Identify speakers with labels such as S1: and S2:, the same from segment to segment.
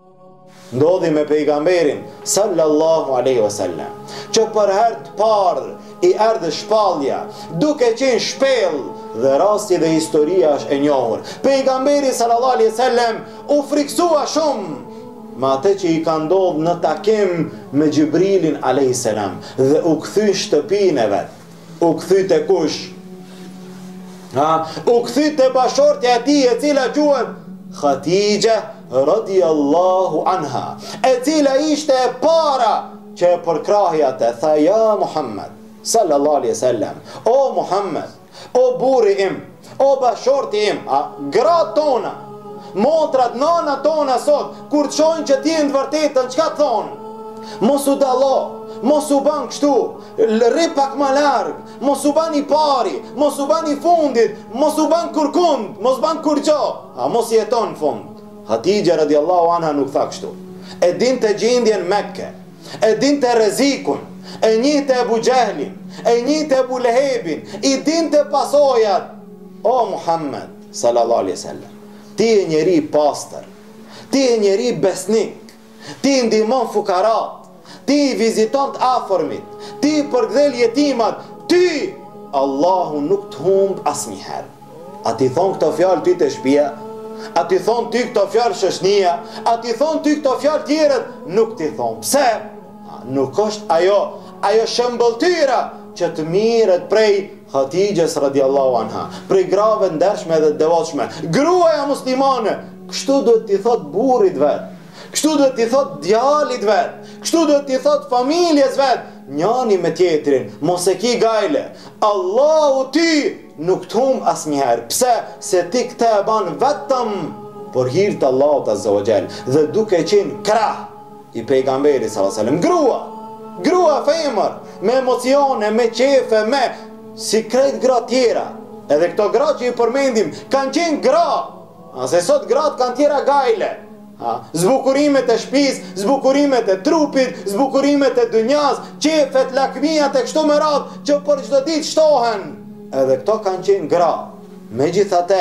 S1: Ndodhi me pejgamberin sallallahu alaihi wasallam, që për herë të parë i erdhi shpallja, duke qenë shpellë, dhe rasti dhe historia është e njohur. Pejgamberi sallallahu alaihi wasallam u friksua shumë me atë që i ka ndodhur në takim me Xhibrilin alayhis salam, dhe u kthy në shtëpinë e vet. U kthy te kush? U kthy te bashortja e tij, e cila quhet Khatija radiallahu anha, e cila ishte e para që e përkrahi atë. Tha: ja Muhammed sallallahu alaihi wasallam, o Muhammed, o burri im, o bashorti im, gratë tona, motrat, nana tona sot, kur të shojnë që ti në të vërtetën, çka thonë? Mos u dallo, mos u ban kështu, rri pak më larg, mos u ban i pari, mos u ban i fundit, mos u ban kurkund, mos ban kurgjo, mos jeton në fund. Hatija radiallahu anha nuk tha kështu. E dinte gjendjen Mekke, e dinte rrezikun, e njihte Ebu Xhehlin, e njihte Ebu Lehebin, i dinte pasojat. O Muhammed sallallahu alaihi wasallam, ti je njeri pastër, ti je njeri besnik, ti ndihmon fukarat, ti viziton të afërmit, ti përgdhel jetimat, ti Allahu nuk të humb asnjëherë. A ti thon këto fjalë ty të shtëpia? A ti thon ty këto fjalë shoshnia? A ti thon ty këto fjalë tjerët? Nuk ti thon. Pse? Nuk është ajo shëmbëltyra që të mirët prej Hatijës radiallahu anha, prej grave ndershme dhe devotshme. Gruaja muslimane, kështu do t'i thot burrit vet, kështu do t'i thot djalit vet, kështu do t'i thot familjes vet, njani me tjetrin, mos e ki gajle. Allahu ty nuk të humb asnjëherë. Pse? Se ti këtë e ban vetëm për hir të Allahut azza wa jall, dhe duke qenë krah i pejgamberit sallallahu alaihi wasallam. Grua femër, me emocione, me qefe, me si krejt gra tjera. Edhe këto gra që i përmendim kanë qenë gra, se sot gratë kanë tjera gajle. Zbukurimet e shtëpis, zbukurimet e trupit, zbukurimet e dynjas, qefet, lakmijat e kështu me radhë, që për çdo ditë shtohen. Edhe këto kanë qenë gra. Megjithatë,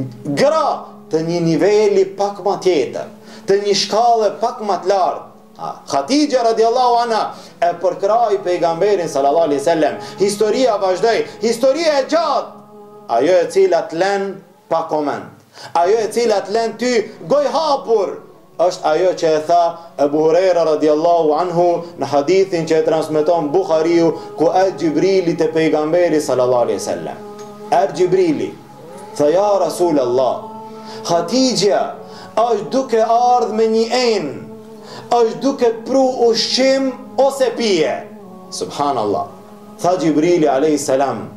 S1: gra të një niveli pak më tjetër, të një shkallë pak më të lartë. Hatija radiallahu anha e përkroi pejgamberin sallallahu alaihi wasallam. Historia vazhdoi, historia e gjatë, ajo e cila të lën pa koment, ajo e cila të lën ty goj hapur, është ajo që e tha Ebu Hurajra radiallahu anhu në hadithin që e transmeton Buhariu, ku Xhibrili te pejgamberi sallallahu alaihi wasallam. Xhibrili tha: ja Rasulallah, Hatija është duke ardhur me një enë, është duke pru ushqim ose pije. Subhanallah. Tha Xhibrili alayhi salam: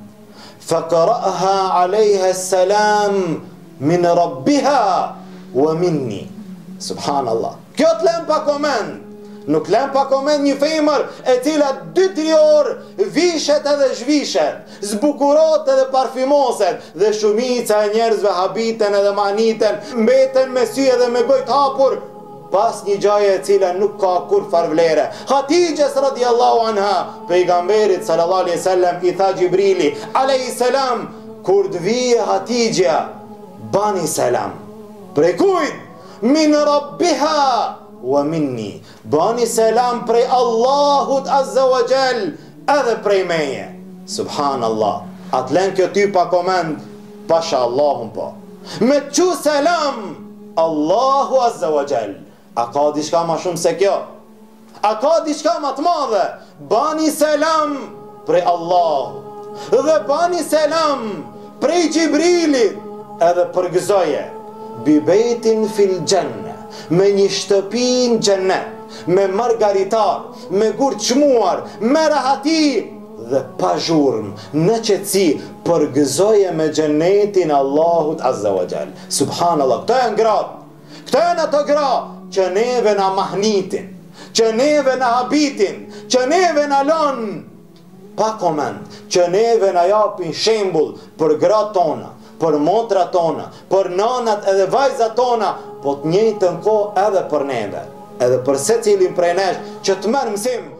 S1: faqra'ha alayha salam min rabbiha wa minni. Subhanallah. Kjo të lem pa koment. Nuk lem pa koment një femër e cila 2-3 orë vishet edhe zhvishet, zbukurot edhe parfimoset, dhe shumica e njerëzve habiten edhe maniten, mbeten me sy edhe me gojë të hapur, pas një gjaje e cila nuk ka kur farvlere. Hatijës radiallahu anha, pejgamberit sallallahu alaihi wasallam i tha Xhibrili alayhi salam: kur të vije Hatijja, bani selam. Prej kujt? Min rabbiha wa minni. Bani selam prej Allahut azza wa jall, edhe prej meje. Subhanallah. Atlen kjo ty pa koment, pasha Allahun po. Me që selam Allahu azza wa jall. A ka diçka ma shumë se kjo? A ka diçka ma të madhe? Bani selam prej Allahut, dhe bani selam prej Xhibrilit, edhe përgëzoje bibetin fil gjenne, me një shtëpi në gjennet, me margaritar, me gur çmuar, me rahati dhe pa zhurmë, në qetësi, përgëzoje me gjennetin Allahut azza wa jall. Subhanallah. Këto janë gratë, këto janë ato gra që neve na mahnitin, që neve na habitin, që neve na lën pa koment, që neve na japin shembull për gratë tona, për motrat tona, për nanat edhe vajzat tona, po të njëjtën kohë edhe për neve, edhe për secilin prej nesh, që të merr mësim